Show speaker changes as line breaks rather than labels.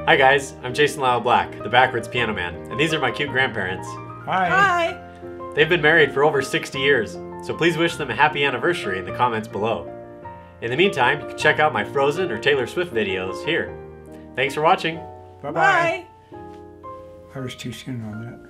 Hi guys, I'm Jason Lyle Black, the backwards piano man, and these are my cute grandparents.
Hi.
Hi.
They've been married for over 60 years, so please wish them a happy anniversary in the comments below. In the meantime, you can check out my Frozen or Taylor Swift videos here. Thanks for watching.
Bye-bye.
Bye.
I was too soon on that.